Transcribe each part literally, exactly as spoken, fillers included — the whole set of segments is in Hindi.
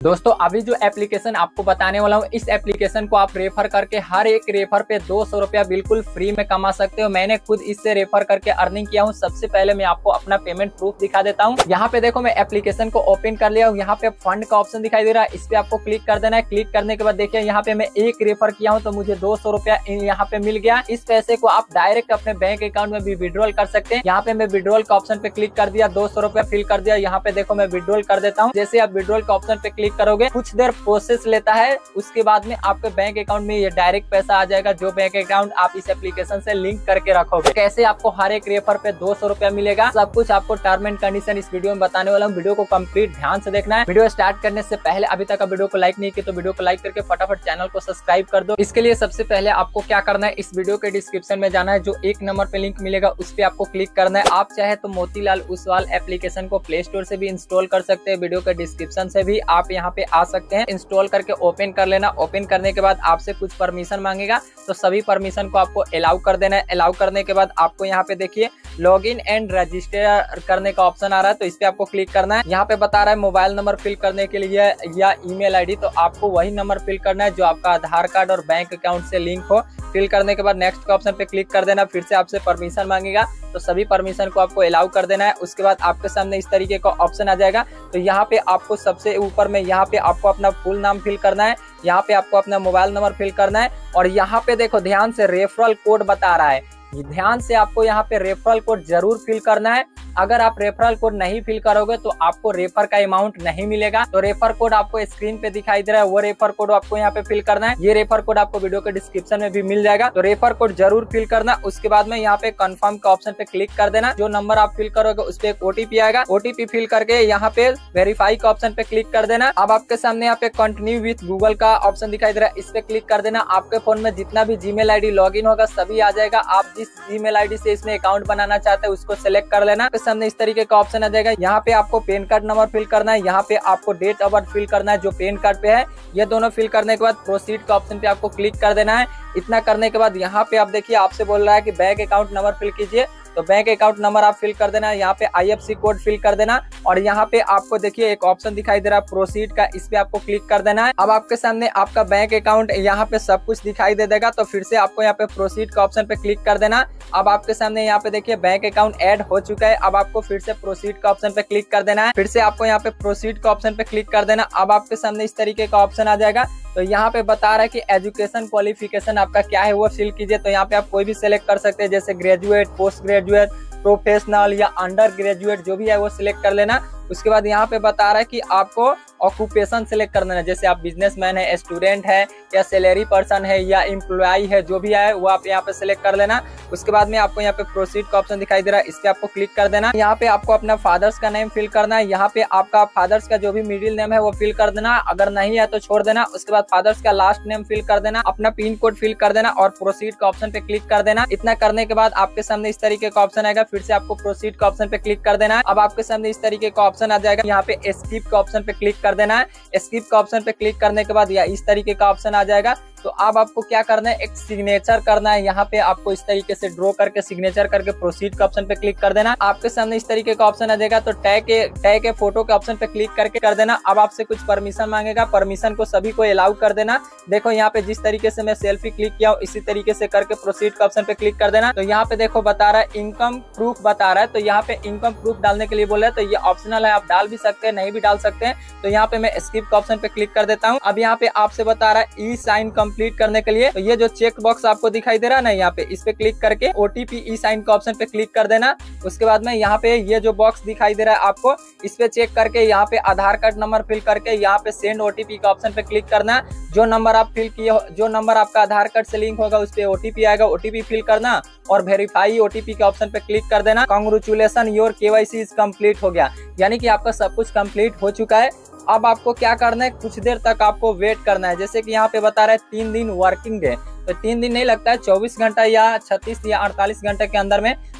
दोस्तों अभी जो एप्लीकेशन आपको बताने वाला हूँ, इस एप्लीकेशन को आप रेफर करके हर एक रेफर पे दो सौ रुपया बिल्कुल फ्री में कमा सकते हो। मैंने खुद इससे रेफर करके अर्निंग किया हूँ। सबसे पहले मैं आपको अपना पेमेंट प्रूफ दिखा देता हूँ। यहाँ पे देखो मैं एप्लीकेशन को ओपन कर लिया हूँ। यहाँ पे फंड का ऑप्शन दिखाई दे रहा है, इस पे आपको क्लिक कर देना है। क्लिक करने के बाद देखिए यहाँ पे मैं एक रेफर किया हूँ तो मुझे दो सौ रुपया यहाँ पे मिल गया। इस पैसे को आप डायरेक्ट अपने बैंक अकाउंट में भी विड्रॉल कर सकते हैं। यहाँ पे मैं विड्रॉल का ऑप्शन पे क्लिक कर दिया, दो सौ रुपया फिल कर दिया। यहाँ पे देखो मैं विड्रॉल कर देता हूँ। जैसे आप विड्रॉल का ऑप्शन पे क्लिक करोगे कुछ देर प्रोसेस लेता है, उसके बाद में आपके बैंक अकाउंट में ये डायरेक्ट पैसा आ जाएगा, जो बैंक अकाउंट आप इस एप्लीकेशन से लिंक करके रखोगे। कैसे आपको हर एक रेफर पे दो सौ रुपया मिलेगा, सब कुछ आपको टर्म एंड कंडीशन इस वीडियो में बताने वाला हूँ। वीडियो को कंप्लीट ध्यान से देखना है। वीडियो स्टार्ट करने से पहले अभी तक वीडियो को लाइक नहीं किया तो वीडियो को लाइक करके फटाफट चैनल को सब्सक्राइब कर दो। इसके लिए सबसे पहले आपको क्या करना है, इस वीडियो के डिस्क्रिप्शन में जाना है, जो एक नंबर पे लिंक मिलेगा उस पे आपको क्लिक करना है। आप चाहे तो मोतीलाल ओसवाल एप्लीकेशन को प्ले स्टोर से भी इंस्टॉल कर सकते हैं, वीडियो के डिस्क्रिप्शन से भी आप यहाँ पे आ सकते हैं। इंस्टॉल करके ओपन कर लेना। ओपन करने के बाद आपसे कुछ परमिशन मांगेगा, तो सभी परमिशन को आपको अलाउ कर देना है। अलाउ करने के बाद आपको यहाँ पे देखिए लॉगिन एंड रजिस्टर करने का ऑप्शन आ रहा है, तो इस पे आपको क्लिक करना है। यहाँ पे बता रहा है मोबाइल नंबर फिल करने के लिए या ईमेल आईडी, तो आपको वही नंबर फिल करना है जो आपका आधार कार्ड और बैंक अकाउंट से लिंक हो। फिल करने के बाद नेक्स्ट के ऑप्शन पे क्लिक कर देना। फिर से आपसे परमिशन मांगेगा, तो सभी परमिशन को आपको अलाउ कर देना है। उसके बाद आपके सामने इस तरीके का ऑप्शन आ जाएगा, तो यहाँ पे आपको सबसे ऊपर में यहाँ पे आपको अपना फुल नाम फिल करना है, यहाँ पे आपको अपना मोबाइल नंबर फिल करना है और यहाँ पे देखो ध्यान से रेफरल कोड बता रहा है, ध्यान से आपको यहाँ पे रेफरल कोड जरूर फिल करना है। अगर आप रेफरल कोड नहीं फिल करोगे तो आपको रेफर का अमाउंट नहीं मिलेगा। तो रेफर कोड आपको स्क्रीन पे दिखाई दे रहा है, वो रेफर कोड आपको यहाँ पे फिल करना है। ये रेफर कोड आपको वीडियो के डिस्क्रिप्शन में भी मिल जाएगा, तो रेफर कोड जरूर फिल करना। उसके बाद में यहाँ पे कंफर्म का ऑप्शन पे क्लिक कर देना। जो नंबर आप फिल करोगे उस पे एक ओटीपी आएगा, ओटीपी फिल करके यहाँ पे वेरीफाई का ऑप्शन पे क्लिक कर देना। अब आपके सामने यहाँ पे कंटिन्यू विथ गूगल का ऑप्शन दिखाई दे रहा है, इस पे क्लिक कर देना। आपके फोन में जितना भी जीमेल आईडी लॉगिन होगा सभी आ जाएगा। आप जिस जीमेल आईडी से इसमें अकाउंट बनाना चाहते हैं उसको सिलेक्ट कर लेना। आपके सामने इस तरीके का ऑप्शन आ जाएगा। यहाँ पे आपको पेन कार्ड नंबर फिल करना है, यहाँ पे आपको डेट ऑफ बर्थ फिल करना है जो पेन कार्ड पे है। ये दोनों फिल करने के बाद प्रोसीड का ऑप्शन पे आपको क्लिक कर देना है। इतना करने के बाद यहाँ पे आप देखिए आपसे बोल रहा है कि बैंक अकाउंट नंबर फिल कीजिए, तो बैंक अकाउंट नंबर आप फिल कर देना। यहाँ पे आईएफएससी कोड फिल कर देना और यहाँ पे आपको देखिए एक ऑप्शन दिखाई दे रहा है प्रोसीड का, इस पे आपको क्लिक कर देना है। अब आपके सामने आपका बैंक अकाउंट यहाँ पे सब कुछ दिखाई दे देगा, तो फिर से आपको यहाँ पे प्रोसीड का ऑप्शन पे क्लिक कर देना। अब आपके सामने यहाँ पे देखिए बैंक अकाउंट ऐड हो चुका है। अब आपको फिर से प्रोसीड का ऑप्शन पे क्लिक कर देना है। फिर से आपको यहाँ पे प्रोसीड का ऑप्शन पे क्लिक कर देना। अब आपके सामने इस तरीके का ऑप्शन आ जाएगा, तो यहाँ पे बता रहा है कि एजुकेशन क्वालिफिकेशन आपका क्या है वो फिल कीजिए। तो यहाँ पे आप कोई भी सिलेक्ट कर सकते हैं, जैसे ग्रेजुएट, पोस्ट ग्रेजुएट, प्रोफेशनल या अंडर ग्रेजुएट जो भी है वो सिलेक्ट कर लेना। उसके बाद यहाँ पे बता रहा है कि आपको ऑक्यूपेशन सिलेक्ट करना है, जैसे आप बिजनेसमैन है, स्टूडेंट है या सैलरी पर्सन है या एम्प्लॉय है, जो भी है वो आप यहाँ पे सिलेक्ट कर लेना। उसके बाद में आपको यहाँ पे प्रोसीड का ऑप्शन दिखाई दे रहा है, इस पे आपको क्लिक कर देना। यहाँ पे आपको अपना फादर्स का नेम फिल करना है, यहाँ पे आपका फादर्स का जो भी मिडिल नेम है वो फिल कर देना, अगर नहीं है तो छोड़ देना। उसके बाद फादर्स का लास्ट नेम फिल कर देना, अपना पिन कोड फिल कर देना और प्रोसीड का ऑप्शन पे क्लिक कर देना। इतना करने के बाद आपके सामने इस तरीके का ऑप्शन आएगा, फिर से आपको प्रोसीड का ऑप्शन पे क्लिक कर देना है। अब आपके सामने इस तरीके का ऑप्शन आ जाएगा, यहाँ पे स्किप का ऑप्शन पे क्लिक कर देना है। स्किप का ऑप्शन पे क्लिक करने के बाद या इस तरीके का ऑप्शन आ जाएगा, तो अब आपको क्या करना है, एक सिग्नेचर करना है। यहाँ पे आपको इस तरीके से ड्रॉ करके सिग्नेचर करके प्रोसीड का ऑप्शन पे क्लिक कर देना। आपके सामने इस तरीके का ऑप्शन आ जाएगा, तो टैग के टैग के फोटो के ऑप्शन पे क्लिक करके कर देना। अब आपसे कुछ परमिशन मांगेगा, परमिशन को सभी को अलाउ कर देना। देखो यहाँ पे जिस तरीके से मैं सेल्फी क्लिक किया हूँ इसी तरीके से करके प्रोसीड का ऑप्शन पे क्लिक कर देना। तो यहाँ पे देखो बता रहा है इनकम प्रूफ बता रहा है, तो यहाँ पे इनकम प्रूफ डालने के लिए बोला है, तो ये ऑप्शनल है, आप डाल भी सकते हैं नहीं भी डाल सकते हैं। तो यहाँ पे मैं स्किप का ऑप्शन पे क्लिक कर देता हूँ। अब यहाँ पे आपसे बता रहा है ई साइन कंप्लीट करने के लिए, तो ये जो चेक बॉक्स आपको दिखाई दे रहा है ना, यहाँ पे इस पे क्लिक करके ओटीपी ई साइन का ऑप्शन पे क्लिक कर देना। उसके बाद में यहाँ पे ये जो बॉक्स दिखाई दे रहा है आपको, इस पे चेक करके यहाँ पे आधार कार्ड नंबर फिल करके यहाँ पे सेंड ओटीपी का ऑप्शन पे क्लिक करना। जो नंबर आप फिल किए, जो नंबर आपका आधार कार्ड से लिंक होगा उस पे ओटीपी आएगा, ओटीपी फिल करना और वेरीफाई ओटीपी के ऑप्शन पे क्लिक कर देना। Congratulation your KYC is complete हो गया, यानी कि आपका सब कुछ कंप्लीट हो चुका है। अब आपको क्या करना है, कुछ देर तक आपको वेट करना है। जैसे कि यहाँ पे बता रहा है तीन दिन वर्किंग डे, तो तीन दिन नहीं लगता है, चौबीस घंटा या छत्तीस या अड़तालीस घंटे के अंदर में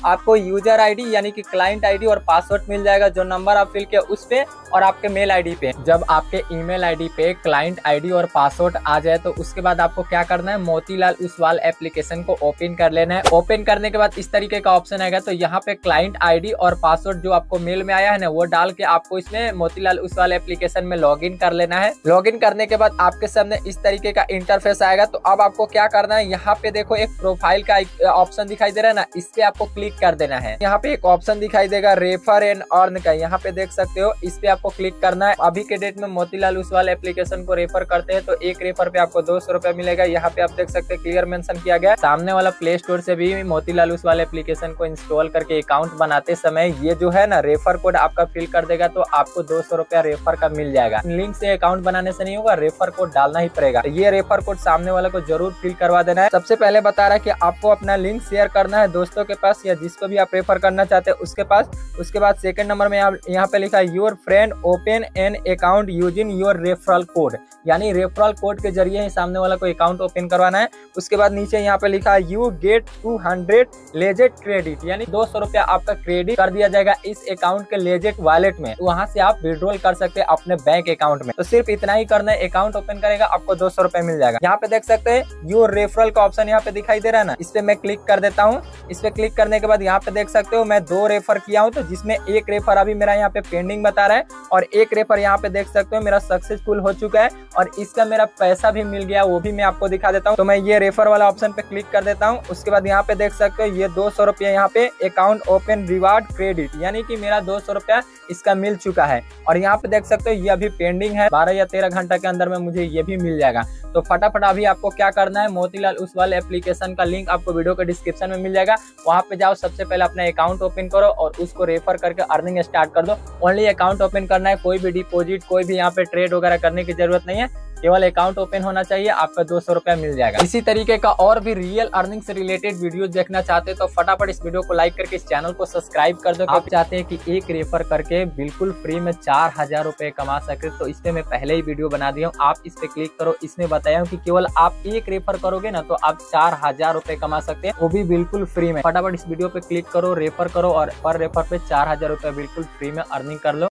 आपको यूजर आईडी यानी कि क्लाइंट आईडी और पासवर्ड मिल जाएगा, जो नंबर आप फिल किया उस पे और आपके मेल आईडी पे। जब आपके ईमेल आईडी पे क्लाइंट आईडी और पासवर्ड आ जाए तो उसके बाद आपको क्या करना है, मोतीलाल ओसवाल एप्लीकेशन को ओपन कर लेना है। ओपन करने के बाद इस तरीके का ऑप्शन आएगा, तो यहाँ पे क्लाइंट आईडी और पासवर्ड जो आपको मेल में आया है ना वो डाल के आपको इसमें मोतीलाल ओसवाल एप्लीकेशन में लॉगिन कर लेना है। लॉगिन करने के बाद आपके सामने इस तरीके का इंटरफेस आएगा। तो अब आपको क्या करना है, यहाँ पे देखो एक प्रोफाइल का ऑप्शन दिखाई दे रहा है ना, इस पे आपको क्लिक कर देना है। यहाँ पे एक ऑप्शन दिखाई देगा रेफर एंड अर्न का, यहाँ पे देख सकते हो, इस पे आपको क्लिक करना है। अभी के डेट में मोतीलाल ओसवाल एप्लीकेशन को रेफर करते हैं तो एक रेफर पे आपको दो सौ रुपया मिलेगा। यहाँ पे आप देख सकते हैं क्लियर मेंशन किया गया है। सामने वाला प्ले स्टोर से भी मोतीलाल ओसवाल एप्लीकेशन को इंस्टॉल करके अकाउंट बनाते समय ये जो है ना रेफर कोड आपका फिल कर देगा तो आपको दो सौ रुपया रेफर का मिल जाएगा। लिंक से अकाउंट बनाने से नहीं होगा, रेफर कोड डालना ही पड़ेगा। तो ये रेफर कोड सामने वाले को जरूर फिल करवा देना है। सबसे पहले बता रहा है कि आपको अपना लिंक शेयर करना है दोस्तों के पास या जिसको भी आप रेफर करना चाहते हैं उसके पास। उसके बाद सेकंड नंबर में यहाँ पे लिखा है your friend open an account using your referral code, यानी रेफरल कोड के जरिए ही सामने वाला को अकाउंट ओपन करवाना है। उसके बाद नीचे यहाँ पे लिखा है you get two hundred ledger credit, यानी दो सौ रुपया आपका क्रेडिट कर दिया जाएगा इस अकाउंट के लेजेट वॉलेट में। वहां से आप विड्रॉल कर सकते हैं अपने बैंक अकाउंट में। तो सिर्फ इतना ही करना है, अकाउंट ओपन करेगा आपको दो सौ रुपया मिल जाएगा। यहाँ पे देख सकते हैं योर रेफरल का ऑप्शन यहाँ पे दिखाई दे रहा है ना, इस पे मैं क्लिक कर देता हूँ। इस पे क्लिक करने के बाद यहाँ पे देख सकते हो मैं दो रेफर किया हूँ, तो जिसमें एक रेफर अभी मेरा यहाँ पे पेंडिंग बता रहा है और एक रेफर यहाँ पे देख सकते हो मेरा सक्सेसफुल हो चुका है और इसका मेरा पैसा भी मिल गया, वो भी मैं आपको दिखा देता हूँ। तो मैं ये रेफर वाला ऑप्शन पे क्लिक कर देता हूँ। उसके बाद यहाँ पे देख सकते हो ये दो सौ रुपया यहाँ पे अकाउंट ओपन रिवार्ड क्रेडिट, यानी कि मेरा दो सौ रुपया इसका मिल चुका है। और यहाँ पे देख सकते हो ये अभी पेंडिंग है, बारह या तेरह घंटा के अंदर में मुझे ये भी मिल जाएगा। तो फटाफट अभी आपको क्या करना है, मोतीलाल ओसवाल एप्लीकेशन का लिंक आपको वीडियो के डिस्क्रिप्शन में मिल जाएगा, वहां पे जाओ, सबसे पहले अपना अकाउंट ओपन करो और उसको रेफर करके अर्निंग स्टार्ट कर दो। ओनली अकाउंट ओपन करना है, कोई भी डिपॉजिट कोई भी यहाँ पे ट्रेड वगैरह करने की जरूरत नहीं है, केवल अकाउंट ओपन होना चाहिए, आपका दो सौ रुपया मिल जाएगा। इसी तरीके का और भी रियल अर्निंग से रिलेटेड वीडियो देखना चाहते हैं तो फटाफट इस वीडियो को लाइक करके इस चैनल को सब्सक्राइब कर दो। आप चाहते हैं कि एक रेफर करके बिल्कुल फ्री में चार हजार रुपए कमा सके तो इस पे मैं पहले ही वीडियो बना दिया हूँ, आप इस पे क्लिक करो। इसमें बताया हूँ कि केवल आप एक रेफर करोगे ना तो आप चार हजार रुपए कमा सकते हैं, वो भी बिल्कुल फ्री में। फटाफट इस वीडियो पे क्लिक करो, रेफर करो और पर रेफर पे चार हजार रुपए बिल्कुल फ्री में अर्निंग कर लो।